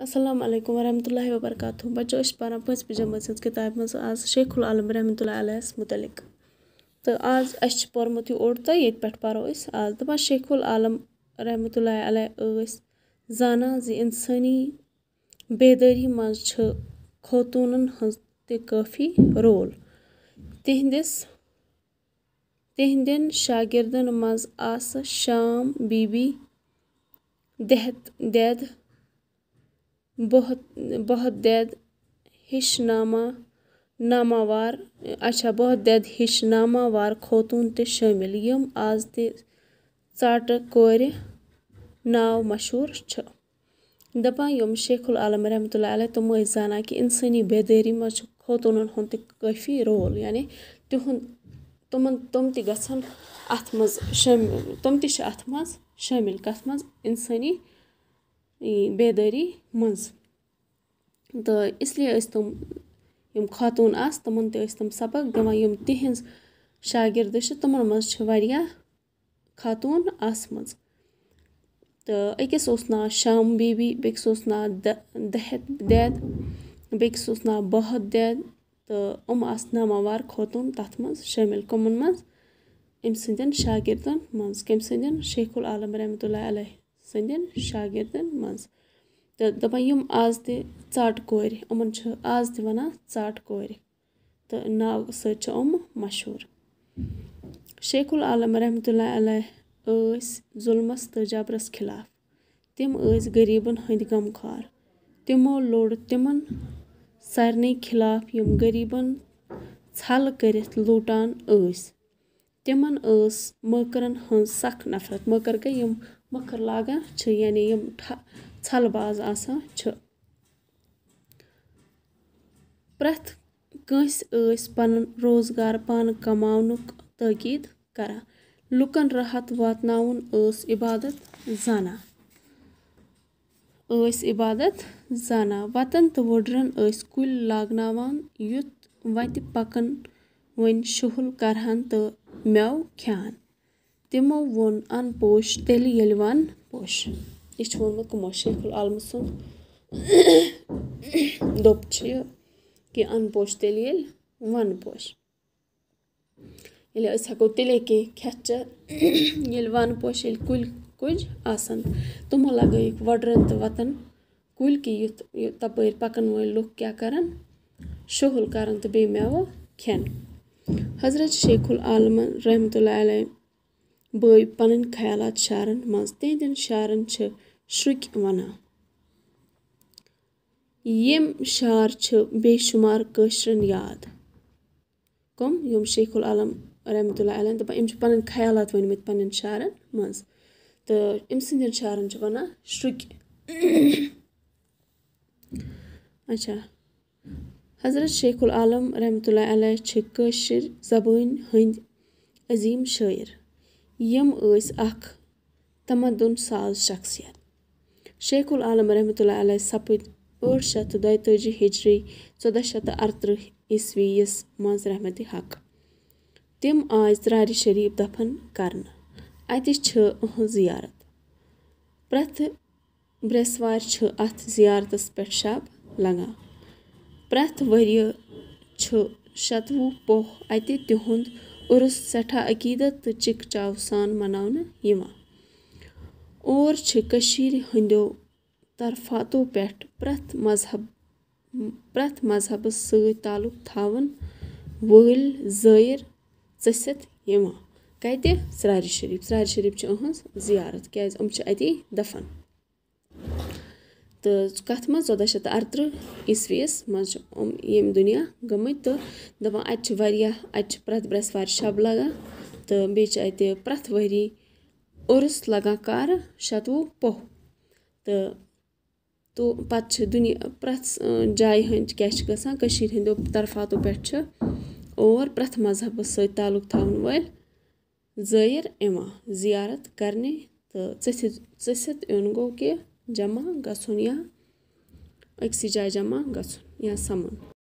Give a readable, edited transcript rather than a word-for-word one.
السلام علیکم ورحمتہ اللہ وبرکاتہ بچو أسۍ پران 5 جمٲژ ہٕنٛز کِتابہِ منٛز آز شیخ العالم رحمتہ اللہ علیہس مُتعلق تہٕ آز اَسہِ چھِ پوٚرمُت یہِ اوٚڑ تہٕ ییٚتہِ پٮ۪ٹھ پرو أسۍ آز دَپان شیخ العالم رحمتہ اللہ علیہ ٲسۍ زانان زِ اِنسٲنی بیدٲری منٛز چھِ خوطوٗنن ہٕنٛز تہِ کٲفی رول تِہنٛدٮ۪ن شاگِردن منٛز آسہٕ شام بی بی دید بہت دید ہِش ناماوار خوطوٗن تہِ شٲمِل یِم آز تہِ ژاٹہٕ کورِ ناو مشہوٗر چھِ دَپان یِم شیخ العالم رحمتہ اللہ علیہ تِم ٲسۍ زانان کہِ اِنسٲنی بیدٲری منٛز چھُ خوطوٗنن ہُنٛد تہِ کٲفی رول یعنی تِم تہِ گژھن اَتھ منٛز شٲمِل تِم تہِ چھِ اَتھ منٛز شٲمِل کَتھ منٛز اِنسٲنی بیدٲری منٛز تہٕ اِسلیے ٲسۍ تِم یِم خوطوٗن آسہٕ تِمن تہِ ٲسۍ تِم سبق دِوان یِم تِہنٛز شاگِردٕ چھِ تِمن منٛز چھِ واریاہ خوطوٗن آسمژٕ تہٕ أکِس اوس ناو شام بی بی بیٚکِس اوس ناو دہت دید بیٚکِس اوس ناو بہت دید تہٕ یِم آسہٕ ناماوار خوطوٗن تَتھ منٛز شٲمِل کٕمن منٛز أمۍ سٕنٛدٮ۪ن شاگِردن منٛز کٔمۍ سٕنٛدٮ۪ن شیخ العالم رحمتہ اللہ علیہ سٕنٛدٮ۪ن شاگِردن منٛز تہٕ دَپان یِم آز تہِ ژاٹہٕ کورِ یِمن چھِ آز تہِ وَنان ژاٹہٕ کورِ تہٕ ناو سۭتۍ چھِ یِم مشہوٗر شیخ العالم رحمتہ اللہ علیہ ٲسۍ ظُلمس تہٕ جبرس خِلاف تِم ٲسۍ غریٖبن ہٕنٛدۍ غمخوار تِمو لوٚڑ تِمن سارنٕے خِلاف یِم غریٖبن ژھل کٔرِتھ لوٗٹان ٲسۍ تِمن ٲس مٲکرن ہٕنٛز سخ نفرت مٲکٕر گٔے یِم مٔکٕر لاگان چھِ یعنی یِم ژھلہٕ باز آسان چھِ پرٛٮ۪تھ کٲنٛسہِ ٲسۍ پنُن روزگار پانہٕ کماونُک تٲکیٖد کران لُکن راحت واتناوُن ٲس عبادت زانان وتن تہٕ وُڈرن ٲسۍ کُلۍ لاگناوان یُتھ وتہِ پکن وٲلۍ شُہُل کرہن تہٕ مٮ۪وٕ کھٮ۪ہن تِمو ووٚن ان پوش تیٚلہِ ییٚلہِ ون پوش یہِ چھُ ووٚنمُت کٕمو شیخ العالمہٕ سُنٛد دوٚپ چھُ یہِ کہِ ان پوش تیٚلہِ ییٚلہِ ون پوش ییٚلہِ أسۍ ہٮ۪کو تیٚلے کینٛہہ کھٮ۪تھ چٮ۪تھ ییٚلہِ ون پوش ییٚلہِ کُلۍ کُج آسن تِمو لگٲیِکھ وۄڈرن تہٕ وتن کُلۍ کہِ یُتھ تپٲرۍ پکن وٲلۍ لُکھ کیٛاہ کرن شُہُل کرن تہٕ بیٚیہِ مٮ۪وٕ کھٮ۪ن حضرت شیخ العالم رحمتہ اللہ علیہ بٲوۍ پنٕنۍ خیالات شعرن منٛز تِہنٛدٮ۪ن شعرن چھِ شرُکۍ ونان یِم شعر چھِ بے شُمار کٲشرٮ۪ن یاد کٕم یِم شیخ العالم رحمتہ اللہ علیہ دَپان أمۍ چھِ پنٕنۍ خیالات ؤنمٕتۍ پنٕنٮ۪ن شعرن منٛز تہٕ أمۍ سٕنٛدٮ۪ن شعرن چھِ ونان شرُکۍ اچھا حضرت شیخ العالم رحمتہ اللہ علیہ چھِ کٲشِر زبٲنۍ ہٕنٛدۍ عظیٖم شٲعر یِم ٲسۍ اکھ تمدُن ساز شخصیت شیخ العالم رحمتہ اللہ علیہ سپٕدۍ 842 ہجری 1438 عیسوی یس منٛز رحمتِ حق تِم آے ژرارِ شریٖف دفن کرنہٕ اتہِ چھِ إہٕنٛز زِیارت پرٛٮ۪تھ برٛٮ۪سوارِ چھِ اتھ زِیارتس پٮ۪ٹھ شب لگان پرٛٮ۪تھ ؤرِیہِ چھُ 26 پوٚہ اتہِ تِہُنٛد عُرُس سٮ۪ٹھاہ عقیٖدت تہٕ چِکہٕ چاو سان مناونہٕ یِوان اور چھِ کٔشیٖرِ ہٕنٛدیو طرفاتو پٮ۪ٹھ پرٛٮ۪تھ مذہبس سۭتۍ تعلق تھاوَن وٲلۍ زٲیِر ژٔسِتھ یِوان کتہِ ژرارِ شریٖف چھِ إہٕنٛز زِیارت کیٛازِ یِم چھِ اَتی دفن تہٕ کتھ منٛز 1438 عیسوی یس منٛز چھِ یِم ییٚمہِ دُنیا گٔمٕتۍ تہٕ دپان اتہِ چھِ واریاہ اتہِ چھِ پرٛٮ۪تھ برٛٮ۪سوارِ شب لگان تہٕ بیٚیہِ چھِ اتہِ پرٛٮ۪تھ ؤری عُرُس لگان کر 26 پوٚہ تہٕ پتہٕ چھِ پرٛٮ۪تھ جایہِ ہٕنٛدۍ کیٛاہ چھِ گژھان کٔشیٖرِ ہٕنٛدیو طرفاتو پٮ۪ٹھ چھِ اور پرٛٮ۪تھ مذہبس سۭتۍ تعلق تھاوَن وٲلۍ زٲیِر یِوان زِیارت کرنہِ تہٕ ژٔسِتھ یُن گوٚو کہِ جمع گژھُن یا أکسٕے جایہِ جمع گژھُن یا سَمُن